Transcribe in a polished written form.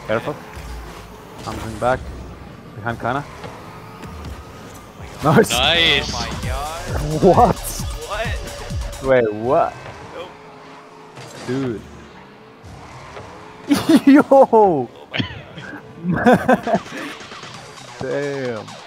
Careful. I'm going back. Behind Kana. Nice! Nice! Oh my god. What? What? Wait, what? Nope. Dude. Yo! Oh my god. Damn.